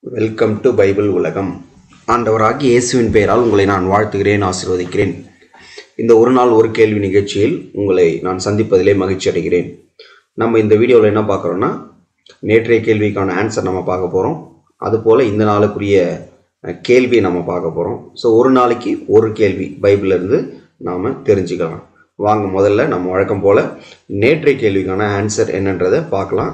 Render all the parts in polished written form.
Welcome to Bible உலகம். ஆண்டவராகிய இயேசுவின் பெயரால் உங்களை நான் வாழ்த்துகிறேன், ஆசீர்வதிக்கிறேன். இந்த ஒரு நாள் ஒரு கேள்வி நிகழ்ச்சியில் உங்களை நான் சந்திப்பதிலே மகிழ்ச்சி அடைகிறேன். நம்ம இந்த வீடியோவில் என்ன பார்க்குறோன்னா, நேற்றைய கேள்விக்கான ஆன்சர் நம்ம பார்க்க போகிறோம். அதுபோல் இந்த நாளுக்குரிய கேள்வியை நம்ம பார்க்க போகிறோம். ஸோ ஒரு நாளைக்கு ஒரு கேள்வி பைபிளிலிருந்து நாம் தெரிஞ்சுக்கலாம். வாங்க முதல்ல நம்ம வழக்கம் போல் நேற்றைய கேள்விக்கான ஆன்சர் என்னன்றதை பார்க்கலாம்.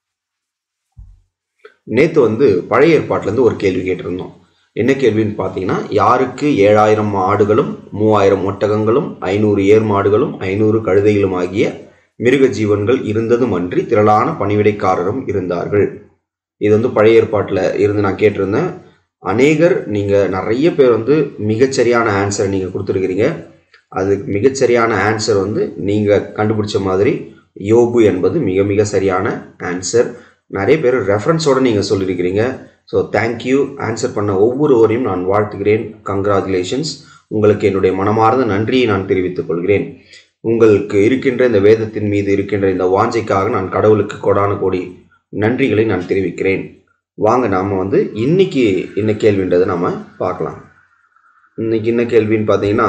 நேற்று பழைய ஏற்பாட்டிலேருந்து ஒரு கேள்வி கேட்டிருந்தோம். என்ன கேள்வின்னு பார்த்தீங்கன்னா, யாருக்கு 7000 ஆடுகளும் 3000 ஒட்டகங்களும் 500 ஏர் மாடுகளும் 500 கழுதைகளும் ஆகிய மிருக ஜீவன்கள் இருந்ததும் அன்றி திரளான பணிவிடைக்காரரும் இருந்தார்கள். இது பழைய ஏற்பாட்டில் இருந்து நான் கேட்டிருந்தேன். அநேகர் நீங்கள் நிறைய பேர் மிகச்சரியான ஆன்சர் நீங்கள் கொடுத்துருக்கிறீங்க. அதுக்கு மிகச்சரியான ஆன்சர் நீங்கள் கண்டுபிடிச்ச மாதிரி யோபு என்பது மிக மிக சரியான ஆன்சர். நிறைய பேர் ரெஃபரன்ஸோடு நீங்கள் சொல்லியிருக்கிறீங்க. So thank you. ஆன்சர் பண்ண ஒவ்வொருவரையும் நான் வாழ்த்துகிறேன். கங்க்ராச்சுலேஷன்ஸ். உங்களுக்கு என்னுடைய மனமார்ந்த நன்றியை நான் தெரிவித்துக் கொள்கிறேன். உங்களுக்கு இருக்கின்ற இந்த வேதத்தின் மீது இருக்கின்ற இந்த வாஞ்சைக்காக நான் கடவுளுக்கு கோடான கோடி நன்றிகளை நான் தெரிவிக்கிறேன். வாங்க நாம் இன்னைக்கு என்ன கேள்வின்றதை நாம் பார்க்கலாம். இன்னைக்கு என்ன கேள்வின்னு பார்த்தீங்கன்னா,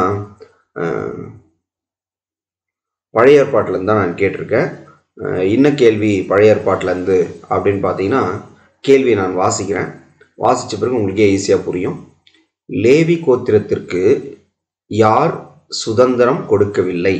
பழைய ஏற்பாட்டிலேருந்து தான் நான் கேட்டிருக்கேன். என்ன கேள்வி பழைய ஏற்பாட்டிலேருந்து அப்படின்னு பார்த்தீங்கன்னா, கேள்வியை நான் வாசிக்கிறேன். வாசித்த பிறகு உங்களுக்கே ஈஸியாக புரியும். லேவி கோத்திரத்திற்கு யார் சுதந்திரம் கொடுக்கவில்லை?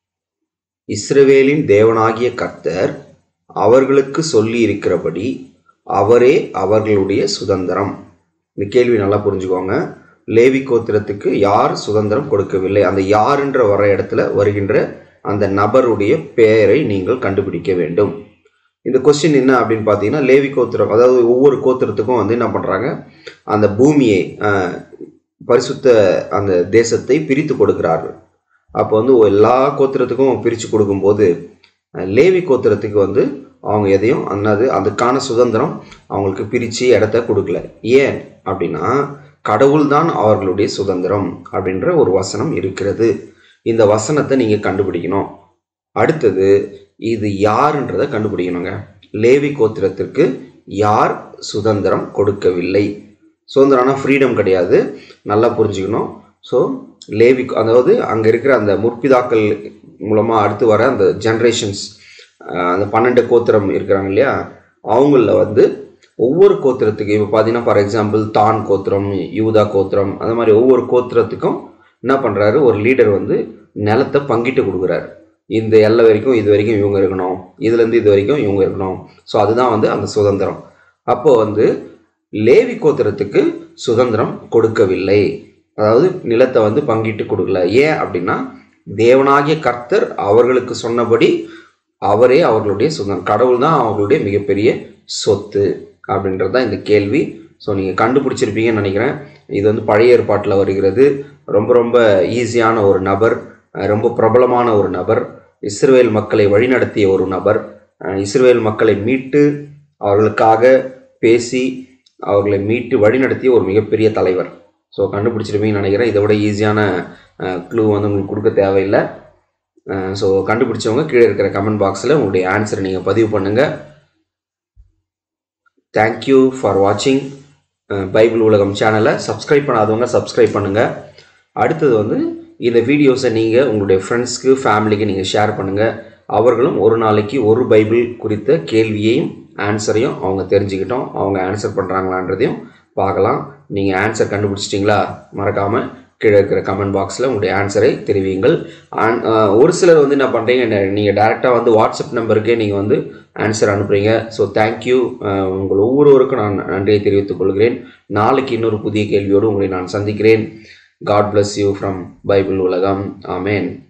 இஸ்ரவேலின் தேவனாகிய கர்த்தர் அவர்களுக்கு சொல்லி இருக்கிறபடி அவரே அவர்களுடைய சுதந்திரம். இந்த கேள்வி நல்லா புரிஞ்சுக்கோங்க. லேவி கோத்திரத்துக்கு யார் சுதந்திரம் கொடுக்கவில்லை? அந்த யாருன்ற வர இடத்துல வருகின்ற அந்த நபருடைய பெயரை நீங்கள் கண்டுபிடிக்க வேண்டும். இந்த கொஸ்டின் என்ன அப்படின்னு பார்த்தீங்கன்னா, லேவி கோத்திரம், அதாவது ஒவ்வொரு கோத்திரத்துக்கும் என்ன பண்ணுறாங்க, அந்த பூமியை பரிசுத்த அந்த தேசத்தை பிரித்து கொடுக்கிறார்கள். அப்போ எல்லா கோத்திரத்துக்கும் பிரித்து கொடுக்கும்போது லேவி கோத்திரத்துக்கு அவங்க எதையும் அதுக்கான சுதந்திரம் அவங்களுக்கு பிரித்து இடத்த கொடுக்கல. ஏன் அப்படின்னா, கடவுள் தான் அவர்களுடைய சுதந்திரம் அப்படின்ற ஒரு வசனம் இருக்கிறது. இந்த வசனத்தை நீங்கள் கண்டுபிடிக்கணும். அடுத்தது இது யாருன்றதை கண்டுபிடிக்கணுங்க. லேவி கோத்திரத்திற்கு யார் சுதந்திரம் கொடுக்கவில்லை? சுதந்திரம்னா ஃப்ரீடம் கிடையாது, நல்லா புரிஞ்சுக்கணும். ஸோ லேவி, அதாவது அங்கே இருக்கிற அந்த முற்பிதாக்கள் மூலமாக அடுத்து வர அந்த ஜென்ரேஷன்ஸ், அந்த 12 கோத்திரம் இருக்கிறாங்க இல்லையா, அவங்களில் ஒவ்வொரு கோத்திரத்துக்கு இப்போ பார்த்தீங்கன்னா, ஃபார் எக்ஸாம்பிள் தான் கோத்திரம், யூதா கோத்திரம், அந்த மாதிரி ஒவ்வொரு கோத்திரத்துக்கும் என்ன பண்ணுறாரு, ஒரு லீடர் நிலத்தை பங்கிட்டு கொடுக்குறாரு. இந்த எல்லை வரைக்கும் இது வரைக்கும் இவங்க இருக்கணும், இதுலேருந்து இது வரைக்கும் இவங்க இருக்கணும். ஸோ அதுதான் அந்த சுதந்திரம். அப்போ லேவி கோத்திரத்துக்கு சுதந்திரம் கொடுக்கவில்லை, அதாவது நிலத்தை பங்கிட்டு கொடுக்கல. ஏன் அப்படின்னா, தேவனாகிய கர்த்தர் அவர்களுக்கு சொன்னபடி அவரே அவர்களுடைய சுதந்திரம், கடவுள் தான் அவர்களுடைய மிகப்பெரிய சொத்து அப்படின்றது தான் இந்த கேள்வி. ஸோ நீங்கள் கண்டுபிடிச்சிருப்பீங்கன்னு நினைக்கிறேன். இது பழைய ஏற்பாட்டில் வருகிறது. ரொம்ப ரொம்ப ஈஸியான ஒரு நபர், ரொம்ப பிரபலமான ஒரு நபர், இஸ்ரவேல் மக்களை வழிநடத்திய ஒரு நபர், இஸ்ரவேல் மக்களை மீட்டு அவர்களுக்காக பேசி அவர்களை மீட்டு வழிநடத்திய ஒரு மிகப்பெரிய தலைவர். ஸோ கண்டுபிடிச்சிருப்பீங்கன்னு நினைக்கிறேன். இதை விட ஈஸியான க்ளூ உங்களுக்கு கொடுக்க தேவையில்லை. ஸோ கண்டுபிடிச்சவங்க கீழே இருக்கிற கமெண்ட் பாக்ஸில் உங்களுடைய ஆன்சரை நீங்கள் பதிவு பண்ணுங்கள். தேங்க்யூ ஃபார் வாட்சிங் பைபிள் உலகம் சேனலை. சப்ஸ்கிரைப் பண்ணாதவங்க சப்ஸ்கிரைப் பண்ணுங்கள். அடுத்தது இந்த வீடியோஸை நீங்கள் உங்களுடைய ஃப்ரெண்ட்ஸ்க்கு, ஃபேமிலிக்கு நீங்கள் ஷேர் பண்ணுங்கள். அவர்களும் ஒரு நாளைக்கு ஒரு பைபிள் குறித்த கேள்வியையும் ஆன்சரையும் அவங்க தெரிஞ்சுக்கிட்டோம். அவங்க ஆன்சர் பண்ணுறாங்களான்றதையும் பார்க்கலாம். நீங்கள் ஆன்சர் கண்டுபிடிச்சிட்டிங்களா? மறக்காமல் கீழே இருக்கிற கமெண்ட் பாக்ஸில் உங்களுடைய ஆன்சரை தெரிவியுங்கள். ஒரு சிலர் என்ன பண்ணுறீங்க, நீங்கள் டேரெக்டாக வாட்ஸ்அப் நம்பருக்கே நீங்கள் ஆன்சர் அனுப்புகிறீங்க. So thank you. உங்கள் ஒவ்வொருவருக்கும் நான் நன்றியை தெரிவித்துக் கொள்கிறேன். நாளைக்கு இன்னொரு புதிய கேள்வியோடு உங்களை நான் சந்திக்கிறேன். God bless you from Bible Ulagam. Amen.